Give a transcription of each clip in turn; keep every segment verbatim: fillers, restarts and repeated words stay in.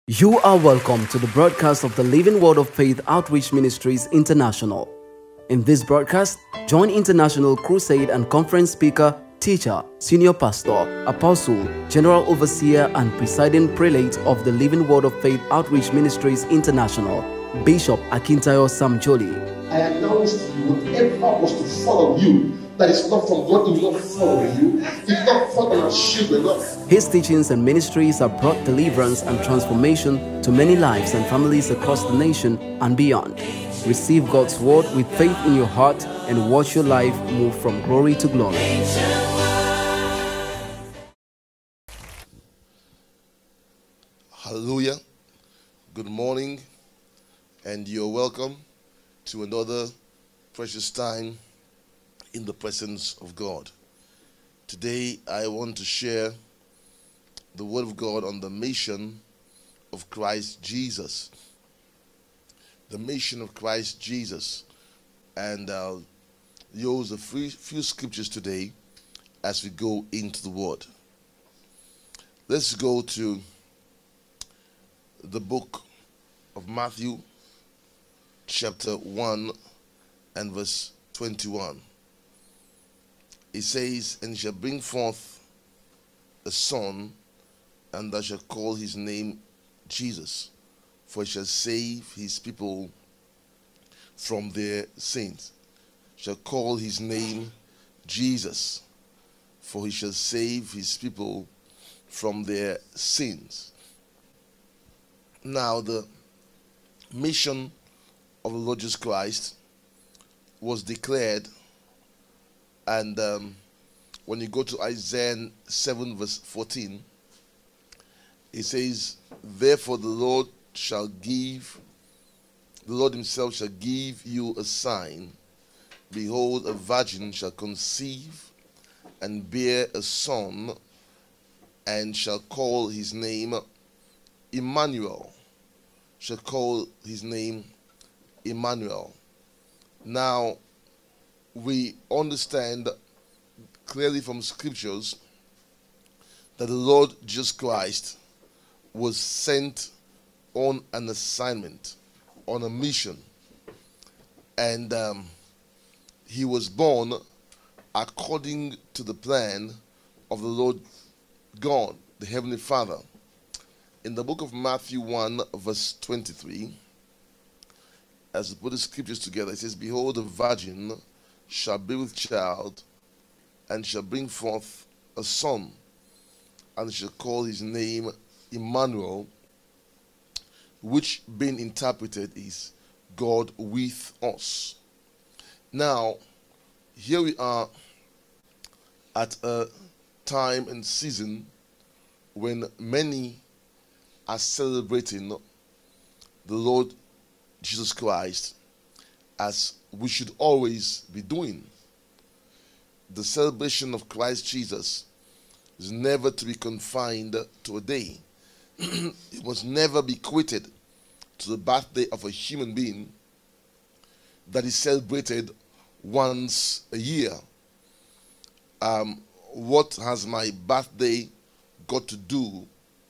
You are welcome to the broadcast of the Living Word of Faith Outreach Ministries International. In this broadcast, join International Crusade and Conference speaker, teacher, senior pastor, apostle, general overseer, and presiding prelate of the Living Word of Faith Outreach Ministries International, Bishop Akintayo Samjoli. I announce to you, whatever was to follow you, that is not from God, will not follow you. If not follow our children, not. His teachings and ministries have brought deliverance and transformation to many lives and families across the nation and beyond. Receive God's word with faith in your heart and watch your life move from glory to glory. Hallelujah. Good morning, and you're welcome to another precious time in the presence of God. Today I want to share the word of God on the mission of Christ Jesus. The mission of Christ Jesus. And I'll use a few, few scriptures today as we go into the word. Let's go to the book of Matthew, chapter one and verse twenty-one. It says, "And he shall bring forth a son, and thou shalt call his name Jesus, for he shall save his people from their sins." Shall call his name Jesus, for he shall save his people from their sins. Now, the mission of the Lord Jesus Christ was declared. And um, when you go to Isaiah seven verse fourteen, it says, "Therefore the Lord shall give, the Lord himself shall give you a sign. Behold, a virgin shall conceive and bear a son, and shall call his name Emmanuel." Shall call his name Emmanuel. Now, we understand clearly from scriptures that the Lord Jesus Christ was sent on an assignment, on a mission, and um, he was born according to the plan of the Lord God, the Heavenly Father. In the book of Matthew one verse twenty-three, as we put the scriptures together, it says, "Behold, a virgin shall be with child, and shall bring forth a son, and shall call his name Emmanuel," which being interpreted is God with us. Now, here we are at a time and season when many are celebrating the Lord Jesus Christ, as we should always be doing. The celebration of Christ Jesus is never to be confined to a day. It must never be equated to the birthday of a human being that is celebrated once a year. Um, what has my birthday got to do,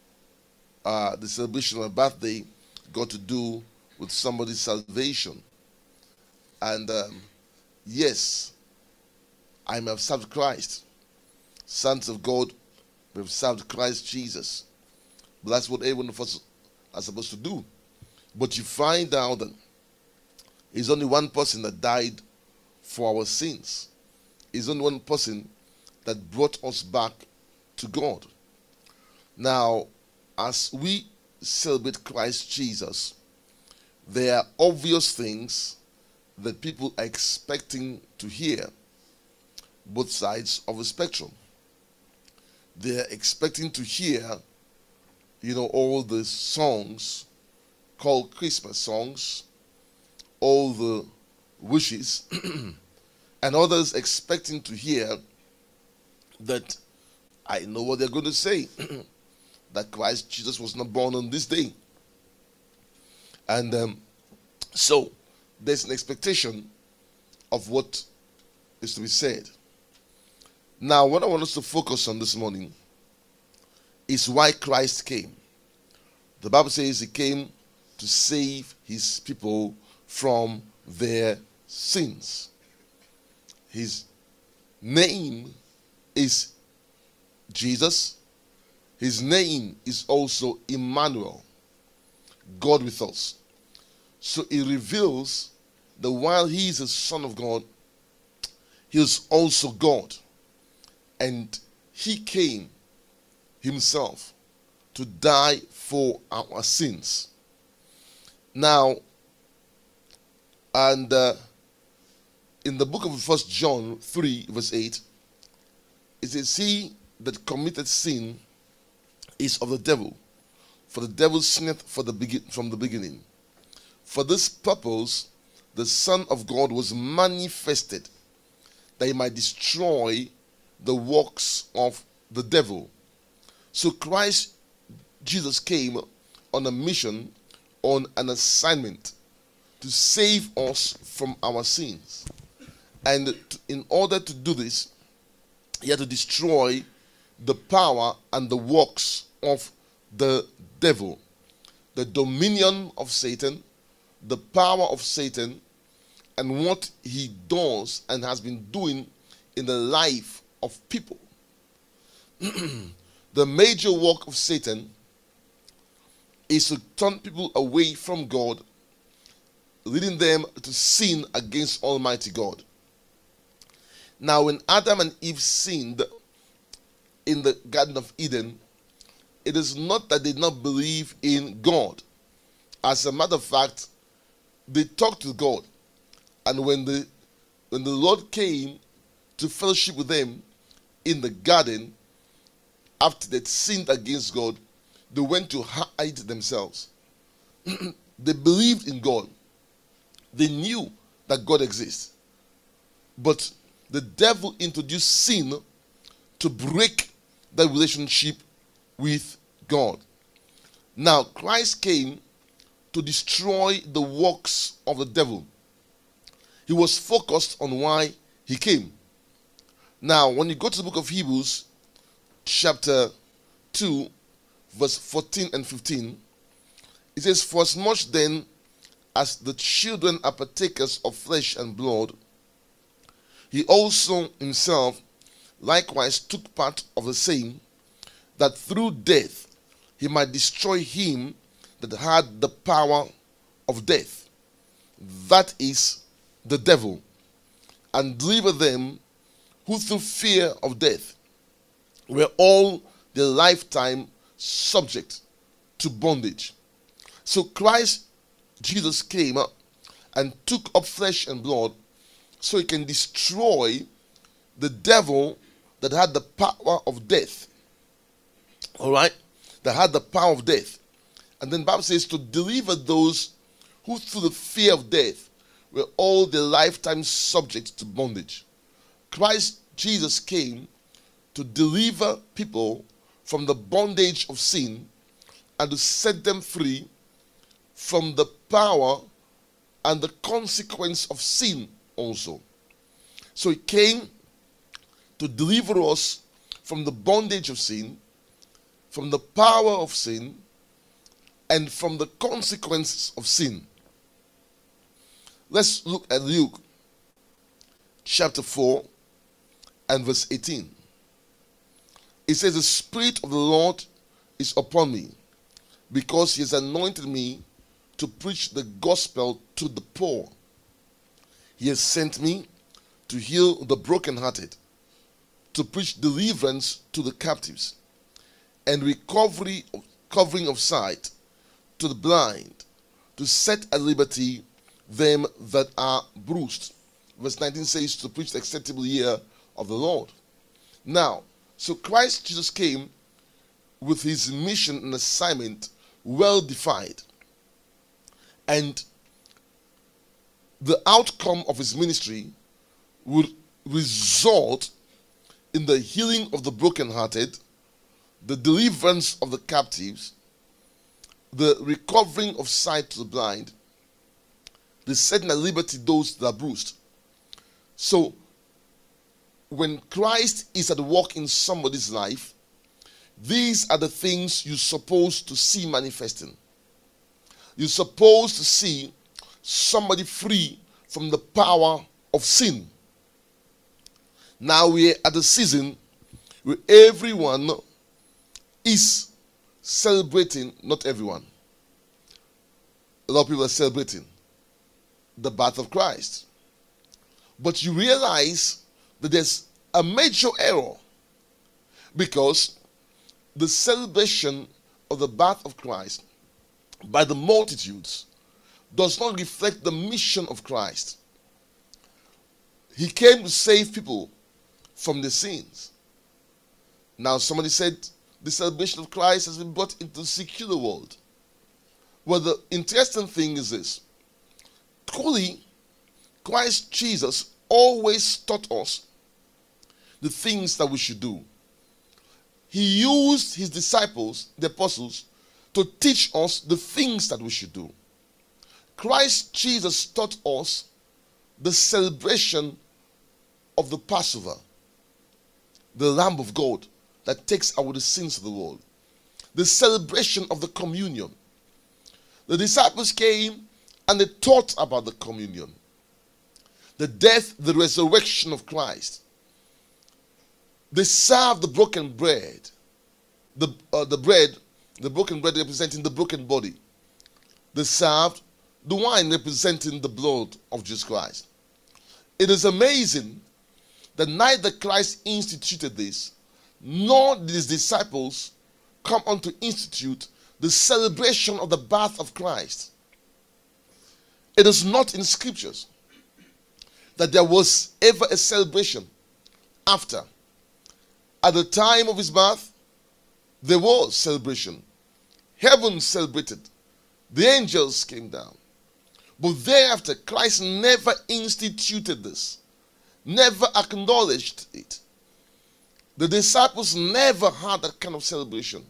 uh, the celebration of my birthday got to do with somebody's salvation? And um, yes, I may have served Christ. Sons of God may have served Christ Jesus. But that's what every one of us are supposed to do. But you find out that there's only one person that died for our sins. There's only one person that brought us back to God. Now, as we celebrate Christ Jesus, there are obvious things that people are expecting to hear, both sides of the spectrum. They're expecting to hear, you know, all the songs called Christmas songs, all the wishes, and others expecting to hear that, I know what they're going to say, that Christ Jesus was not born on this day. And um, so, there's an expectation of what is to be said. Now, what I want us to focus on this morning is why Christ came. The Bible says he came to save his people from their sins. His name is Jesus. His name is also Emmanuel, God with us. So it reveals that while he is the Son of God, he is also God. And he came himself to die for our sins. Now, and uh, in the book of First John three, verse eight, it says, he that committed sin is of the devil, for the devil sinneth for the begin from the beginning. For this purpose the Son of God was manifested, that he might destroy the works of the devil. So Christ Jesus came on a mission, on an assignment, to save us from our sins. And in order to do this, he had to destroy the power and the works of the devil, the dominion of Satan, the power of Satan, and what he does and has been doing in the life of people. The major work of Satan is to turn people away from God, leading them to sin against Almighty God. Now, when Adam and Eve sinned in the Garden of Eden, it is not that they did not believe in God. As a matter of fact, they talked to God. And when the, when the Lord came to fellowship with them in the garden, after they'd sinned against God, they went to hide themselves. They believed in God. They knew that God exists. But the devil introduced sin to break that relationship with God. Now, Christ came to destroy the works of the devil. He was focused on why he came. Now, when you go to the book of Hebrews, chapter two, verse fourteen and fifteen, it says, for as much then as the children are partakers of flesh and blood, he also himself likewise took part of the same, that through death he might destroy him that had the power of death, that is, the devil, and deliver them who through fear of death were all their lifetime subject to bondage. So Christ Jesus came up and took up flesh and blood so he can destroy the devil that had the power of death. All right? That had the power of death. And then the Bible says to deliver those who through the fear of death were all their lifetime subject to bondage. Christ Jesus came to deliver people from the bondage of sin and to set them free from the power and the consequence of sin also. So he came to deliver us from the bondage of sin, from the power of sin, and from the consequences of sin. Let's look at Luke chapter four and verse eighteen. It says, the Spirit of the Lord is upon me, because he has anointed me to preach the gospel to the poor. He has sent me to heal the brokenhearted, to preach deliverance to the captives, and recovery, covering of sight to the blind, to set at liberty them that are bruised. Verse nineteen says, to preach the acceptable year of the Lord. Now, so Christ Jesus came with his mission and assignment well defined. And the outcome of his ministry would result in the healing of the brokenhearted, the deliverance of the captives, the recovering of sight to the blind, the setting at liberty those that are bruised. So, when Christ is at work in somebody's life, these are the things you're supposed to see manifesting. You're supposed to see somebody free from the power of sin. Now we're at the season where everyone is celebrating, not everyone. A lot of people are celebrating the birth of Christ. But you realize that there's a major error, because the celebration of the birth of Christ by the multitudes does not reflect the mission of Christ. He came to save people from their sins. Now somebody said the celebration of Christ has been brought into the secular world. Well, the interesting thing is this. Truly, Christ Jesus always taught us the things that we should do. He used his disciples, the apostles, to teach us the things that we should do. Christ Jesus taught us the celebration of the Passover, the Lamb of God that takes away the sins of the world, the celebration of the communion. The disciples came and they taught about the communion, the death, the resurrection of Christ. They served the broken bread, the, uh, the bread, the broken bread representing the broken body. They served the wine representing the blood of Jesus Christ. It is amazing that neither Christ instituted this, nor did his disciples come on to institute the celebration of the birth of Christ. It is not in scriptures that there was ever a celebration after. At the time of his birth, there was celebration. Heaven celebrated. The angels came down. But thereafter, Christ never instituted this, never acknowledged it. The disciples never had that kind of celebration.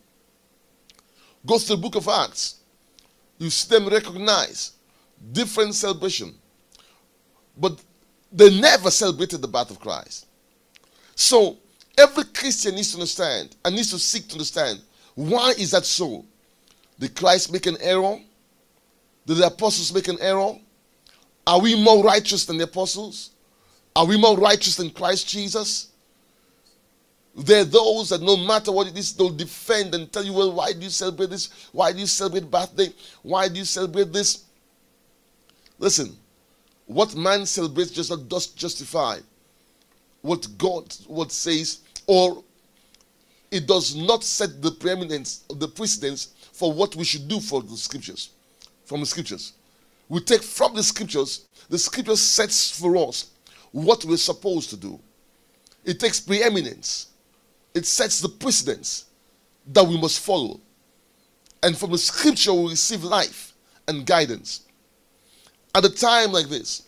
Go to the book of Acts. You see them recognize different celebration. But they never celebrated the birth of Christ. So, every Christian needs to understand and needs to seek to understand, why is that so? Did Christ make an error? Did the apostles make an error? Are we more righteous than the apostles? Are we more righteous than Christ Jesus? There are those that no matter what it is, they'll defend and tell you, well, why do you celebrate this? Why do you celebrate birthday? Why do you celebrate this? Listen, what man celebrates just not does justify what God what says, or it does not set the preeminence, the precedence for what we should do for the scriptures, from the scriptures. We take from the scriptures, the scriptures sets for us what we're supposed to do. It takes preeminence. It sets the precedence that we must follow. And from the scripture we receive life and guidance. At a time like this,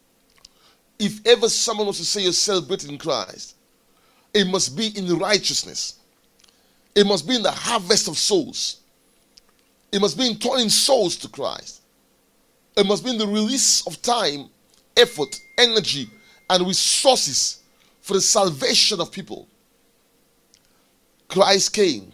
if ever someone wants to say you're celebrating Christ, it must be in righteousness. It must be in the harvest of souls. It must be in turning souls to Christ. It must be in the release of time, effort, energy, and resources for the salvation of people. Christ came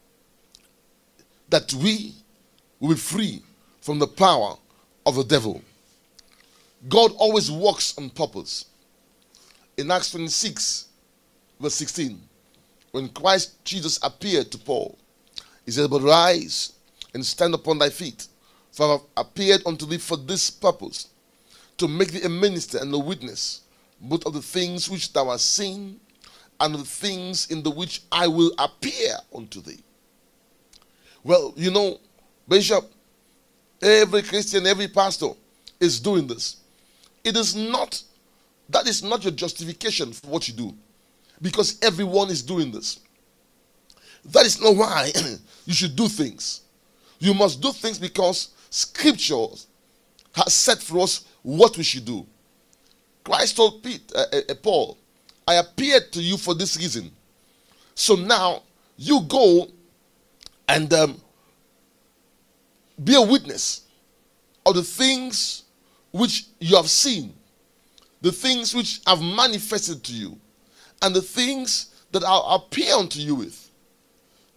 that we will be free from the power of the devil. God always works on purpose. In Acts twenty-six, verse sixteen, when Christ Jesus appeared to Paul, he said, but rise and stand upon thy feet, for I have appeared unto thee for this purpose, to make thee a minister and a witness, both of the things which thou hast seen, and of the things in the which I will appear unto thee. Well, you know, Bishop, every Christian, every pastor is doing this. It is not, that is not your justification for what you do, because everyone is doing this. That is not why you should do things. You must do things because Scripture has set for us what we should do. Christ told Peter, uh, uh, Paul, I appeared to you for this reason. So now you go and um, be a witness of the things which you have seen, the things which have manifested to you, and the things that I'll appear unto you with.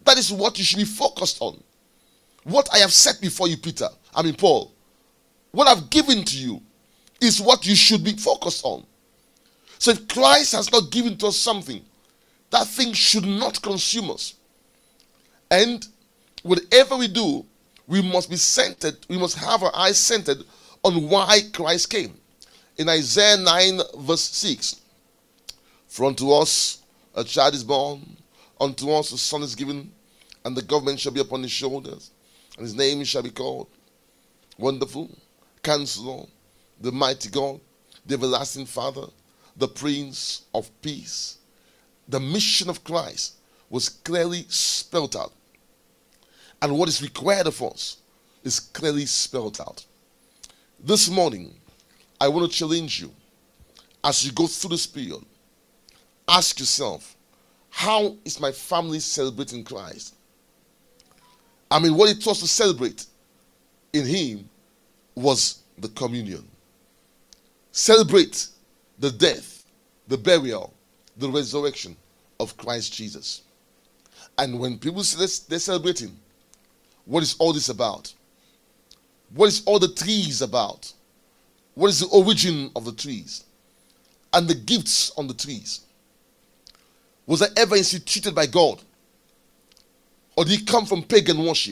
That is what you should be focused on. What I have set before you, Peter, I mean Paul, what I've given to you is what you should be focused on. So if Christ has not given to us something, that thing should not consume us. And whatever we do, we must be centered, we must have our eyes centered on why Christ came. In Isaiah nine verse six, for unto us a child is born, unto us a son is given, and the government shall be upon his shoulders, and his name shall be called Wonderful, Counselor, the Mighty God, the Everlasting Father, the Prince of Peace. The mission of Christ was clearly spelled out. And what is required of us is clearly spelled out. This morning, I want to challenge you as you go through this period. Ask yourself, how is my family celebrating Christ? I mean, what it was to celebrate in him was the communion. Celebrate the death, the burial, the resurrection of Christ Jesus. And when people say they're celebrating, what is all this about? What is all the trees about? What is the origin of the trees? And the gifts on the trees? Was that ever instituted by God? Or did it come from pagan worship?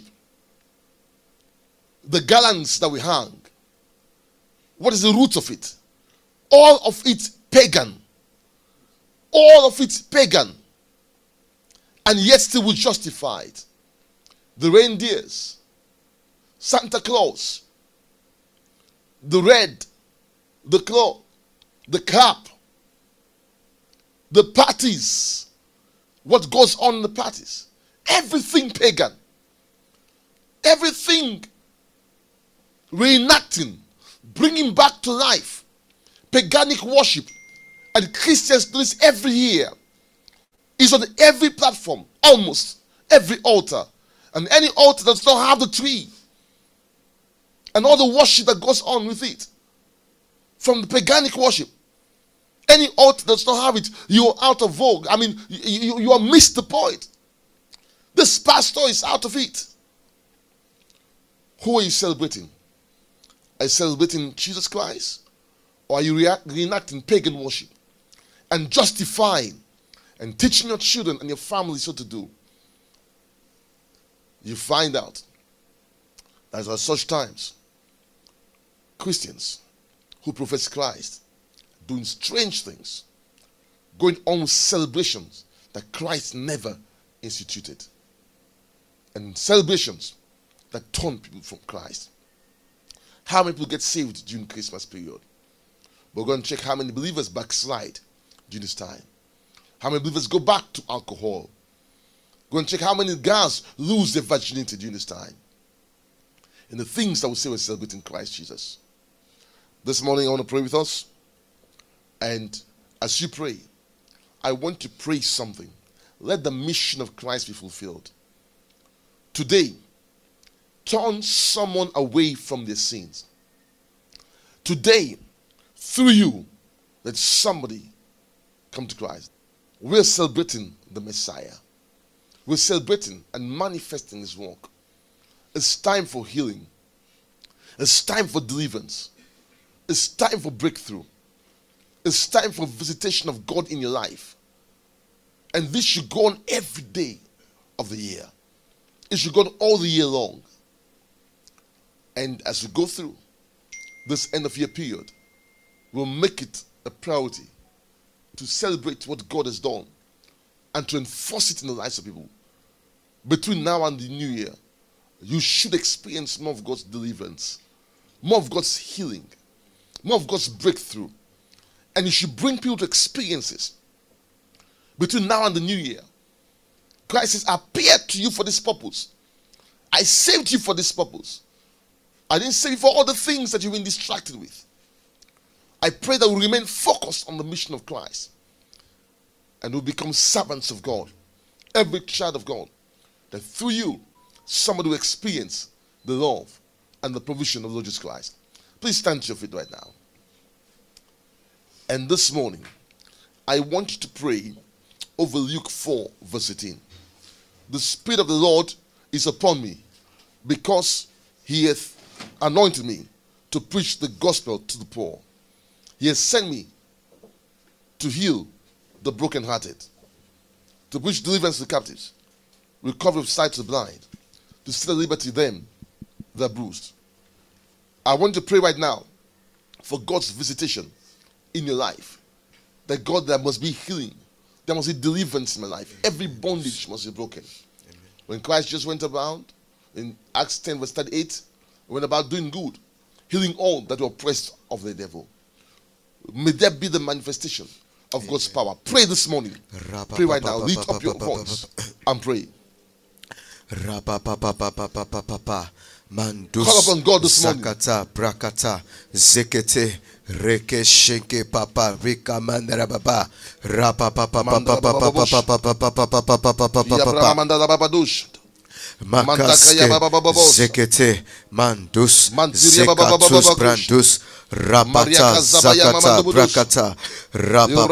The garlands that we hang, what is the root of it? All of it pagan. All of it pagan. And yet still we justify it. The reindeers, Santa Claus, the red, the claw, the cap, the parties, what goes on in the parties, everything pagan, everything reenacting, bringing back to life paganic worship. And Christians do this every year. It's on every platform, almost every altar. And any altar does not have the tree and all the worship that goes on with it, from the paganic worship. Any altar does not have it, you are out of vogue. I mean, you, you, you are missed the point. This pastor is out of it. Who are you celebrating? Are you celebrating Jesus Christ? Or are you reenacting pagan worship and justifying and teaching your children and your family so to do? You find out that at such times, Christians who profess Christ doing strange things, going on with celebrations that Christ never instituted, and celebrations that turn people from Christ. How many people get saved during Christmas period? We're going to check how many believers backslide during this time. How many believers go back to alcohol? We're going to check how many girls lose their virginity during this time. And the things that we say we're celebrating Christ Jesus. This morning I want to pray with us. And as you pray, I want to pray something. Let the mission of Christ be fulfilled. Today, turn someone away from their sins. Today, through you, let somebody come to Christ. We're celebrating the Messiah. We're celebrating and manifesting his work. It's time for healing. It's time for deliverance. It's time for breakthrough. It's time for visitation of God in your life. And this should go on every day of the year. It should go on all the year long. And as we go through this end of year period, we'll make it a priority to celebrate what God has done and to enforce it in the lives of people. Between now and the new year, you should experience more of God's deliverance, more of God's healing, more of God's breakthrough. And you should bring people to experiences between now and the new year. Christ says, I appeared to you for this purpose. I saved you for this purpose. I didn't save you for all the things that you've been distracted with. I pray that we remain focused on the mission of Christ and we'll become servants of God. Every child of God, that through you, somebody will experience the love and the provision of Lord Jesus Christ. Please stand to your feet right now. And this morning, I want you to pray over Luke four, verse eighteen. the Spirit of the Lord is upon me, because he hath anointed me to preach the gospel to the poor. He has sent me to heal the brokenhearted, to preach deliverance to the captives, recovery of sight to the blind, to set at liberty them that are bruised. I want to pray right now for God's visitation in your life. That God, there must be healing. There must be deliverance in my life. Every bondage must be broken. Amen. When Christ just went around, in Acts ten verse thirty-eight, he went about doing good, healing all that were oppressed of the devil. May that be the manifestation of Amen. God's power. Pray this morning. Pray right now. Lift up your voice and pray. Mandus, call upon God this morning. Zakata, Brakata, Zekete, Reke, Shenke, Papa, Rika, Mandara, Baba, Rapa, Papa, Papa, Papa, Papa, Papa, Papa, Makaske, Zekete, Mandus, Zekatus, Brandus, Rapata, Zakata, Brakata, Rapa,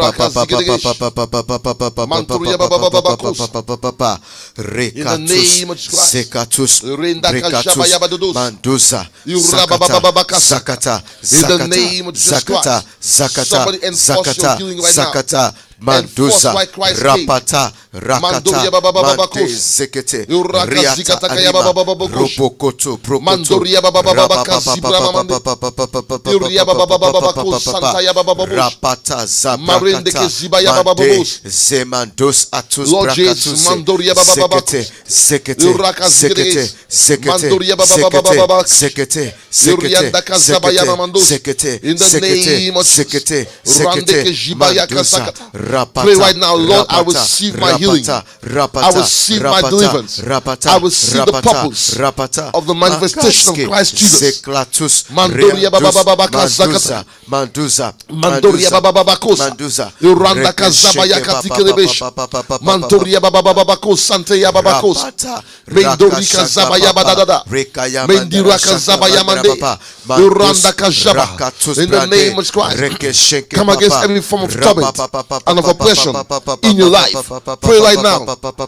Papa, Rekatus, Zekatus, Rekatus, Mandusa, Zakata, Zakata, Zakata, Zakata, Zakata, Zakata, Mandusa, Rapata, Rakata, Mante, Zekete, Riata, Anima, Ropokoto, Prokoto, Rapata, Zabrakata, Mante, Zemandos, Atus, Brakatus, Zekete, Zekete, Zekete, Zekete, Zekete, Zekete, in the name of Zekete, Zekete, Mandusa, pray right now, Lord, I will receive my healing. I will receive my deliverance. I will see the purpose of the manifestation of Christ Jesus. Mandoria baba baba zakata. Manduza. Mandoria baba baba kosa. Manduza. Uranda kazaba yakati kelebesh. Mandoria baba baba kosa sante ya baba kosa. Mendori kazaba ya badada. Mendira kazaba ya mande. Uranda kazaba. In the name of Christ, come against every form of torment and of oppression in your life. Pray right now.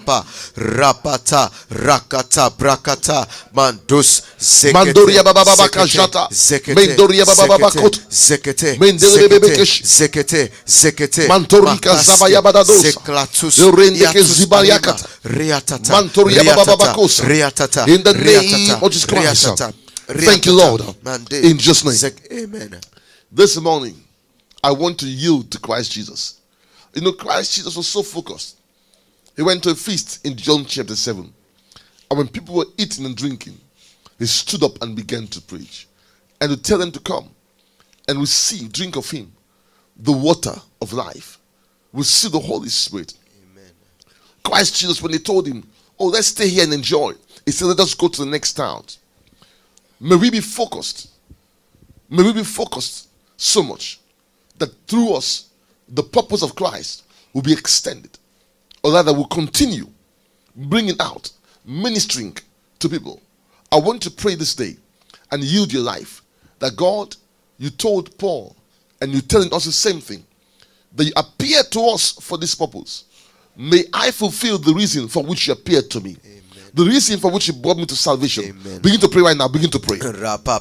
Rapata, Rakata, Brakata, Mandus, Mandoria baba baba kajata. Mendoria baba baba kot. Zekete, Mendele bebekesh. Zekete, Zekete, Mantori kazaba ya badadosa. Zeklatus, Urende zibayakata. Riatata, Mantoria baba baba kosa. Riatata, In the name of Jesus Christ. Thank you, Lord. In Jesus' name. Amen. This morning, I want to yield to Christ Jesus. You know, Christ Jesus was so focused. He went to a feast in John chapter seven. And when people were eating and drinking, he stood up and began to preach. And to tell them to come and receive, drink of him, the water of life. Receive the Holy Spirit. Amen. Christ Jesus, when they told him, oh, let's stay here and enjoy, he said, let us go to the next town. May we be focused. May we be focused so much that through us, the purpose of Christ will be extended. Or rather, will continue bringing out, ministering to people. I want to pray this day and yield your life that God, you told Paul, and you're telling us the same thing, that you appeared to us for this purpose. May I fulfill the reason for which you appeared to me. Amen. The reason for which you brought me to salvation. Amen. Begin to pray right now. Begin to pray. Lord,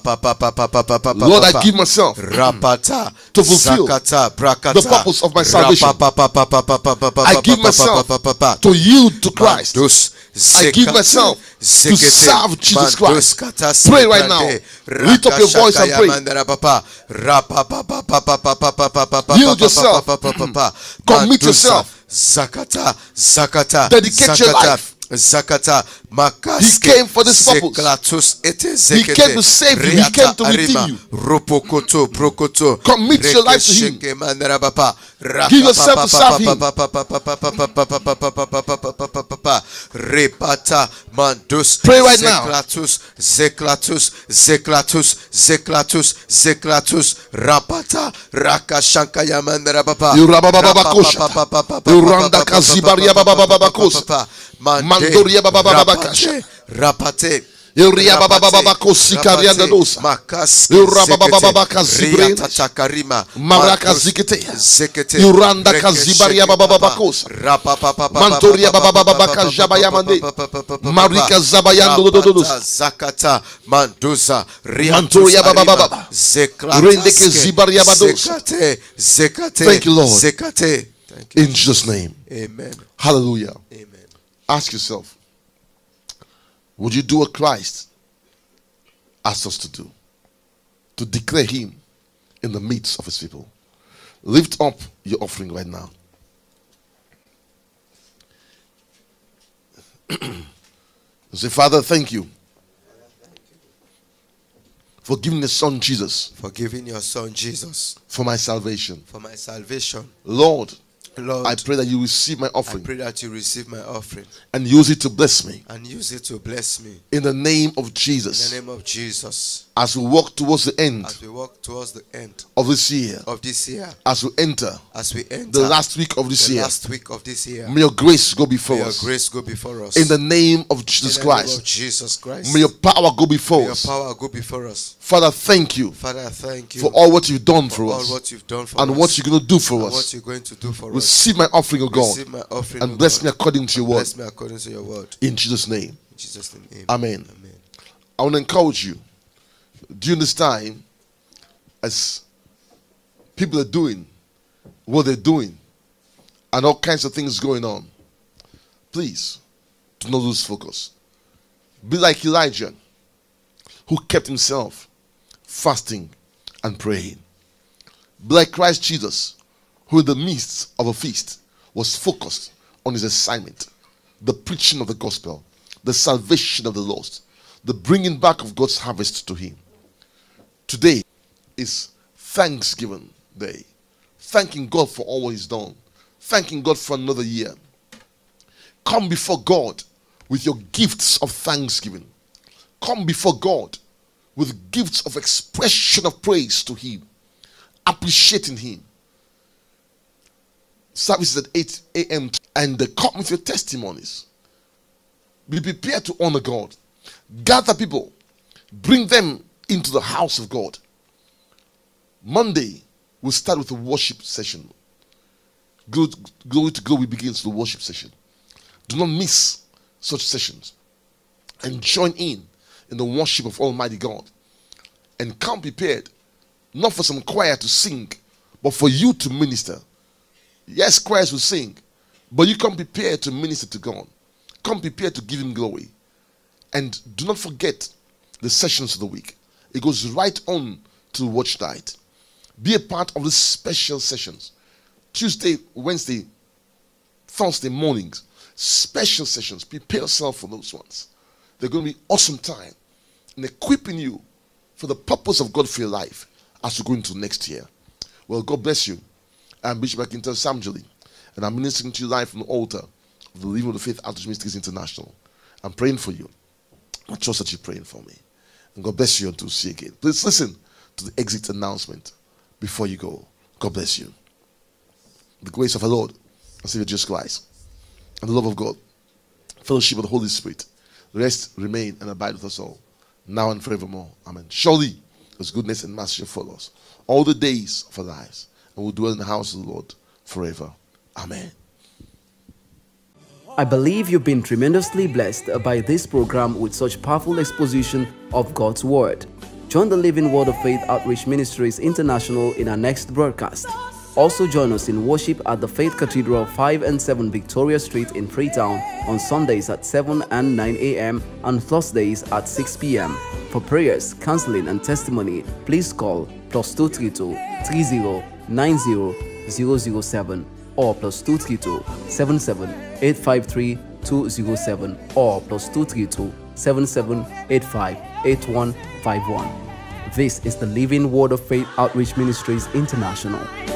I give myself to fulfill the purpose of my salvation. I give myself to yield to Christ. I give myself to serve Jesus Christ. Pray right now. Lift up your voice and pray. Yield yourself. Commit yourself. Zakata, Zakata, dedicate your life. Zakata, He came for this purpose. He came to save you. He came to redeem you. Ropokoto, Prokoto. Commit your life to him. Give yourself to serve him. Repata, Mandus. Pray right now. Zeklatus, Zeklatus, Zeklatus, Zeklatus, Rapata, Rakashankaya Mandarabapa. Yurabababakosha. Yuranda Kazibaria Babababakosa. Mandoria Babababakash. Rapate. Euria baba baba bako sikarianda dosa. Eura baba baba baka zibrena. Maraka zikete. Euranda kazibaria baba baba kosa. Mantoria baba baba baka jabayamande. Marika zabayando dododos. Zakata manduza. Mantoria baba baba. Rendeke zibaria bados. Thank you, Lord. Zekate. Thank you. In Jesus' name. Amen. Hallelujah. Amen. Ask yourself, would you do what Christ asked us to do? To declare him in the midst of his people. Lift up your offering right now. Say, Father, thank you for giving your son Jesus. For giving your son Jesus. For my salvation. For my salvation. Lord, Lord, I pray that you receive my offering. I pray that you receive my offering. And use it to bless me. And use it to bless me. In the name of Jesus. In the name of Jesus. As we walk towards the end. As we walk towards the end. Of this year. Of this year. As we enter. As we enter. The last week of this the year. last week of this year. May your grace go before May us. your grace go before us. In the name of Jesus In the Christ. name of Jesus Christ. May your power go before May us. your power go before us. Father, thank you. Father, thank you. For all what you've done for, for us. All what you've done for and us. what you're going to do for and us. What you're going to do for Receive us. my offering, O God. Receive my offering, and O bless God. me according to your word. Bless me according to your word. In Jesus' name. In Jesus' name. Amen. Amen. Amen. I want to encourage you during this time, as people are doing what they're doing and all kinds of things going on, please do not lose focus. Be like Elijah, who kept himself fasting and praying. Be like Christ Jesus, who in the midst of a feast was focused on his assignment, the preaching of the gospel, the salvation of the lost, the bringing back of God's harvest to him. Today is Thanksgiving Day. Thanking God for all he's done. Thanking God for another year. Come before God with your gifts of thanksgiving. Come before God with gifts of expression of praise to him. Appreciating him. Services at eight a m and uh, come with your testimonies. Be prepared to honor God. Gather people. Bring them into the house of God. Monday, we'll start with a worship session. Glory, glory to glory begins the worship session. Do not miss such sessions. And join in in the worship of Almighty God. And come prepared, not for some choir to sing, but for you to minister. Yes, choirs will sing, but you come prepared to minister to God. Come prepared to give him glory. And do not forget the sessions of the week. It goes right on to watch night. Be a part of the special sessions. Tuesday, Wednesday, Thursday mornings. Special sessions. Prepare yourself for those ones. They're going to be awesome time in equipping you for the purpose of God for your life as we go into next year. Well, God bless you. I'm Bishop Akintayo Samjali, and I'm ministering to you live from the altar of the Living of the Faith Outreach Ministries International. I'm praying for you. I trust that you're praying for me. And God bless you until we see you again. Please listen to the exit announcement before you go. God bless you. The grace of our Lord and Savior Jesus Christ, and the love of God, fellowship of the Holy Spirit, rest, remain, and abide with us all, now and forevermore. Amen. Surely His goodness and mercy shall follow us all the days of our lives, and we'll dwell in the house of the Lord forever. Amen. I believe you've been tremendously blessed by this program with such powerful exposition of God's Word. Join the Living Word of Faith Outreach Ministries International in our next broadcast. Also join us in worship at the Faith Cathedral five and seven Victoria Street in Freetown on Sundays at seven and nine a m and Thursdays at six p m For prayers, counseling and testimony, please call plus two three two, three zero nine zero zero zero seven or plus two three two, seven seven eight five three, two zero seven or plus two three two, seven seven eight five, eight one five one. This is the Living Word of Faith Outreach Ministries International.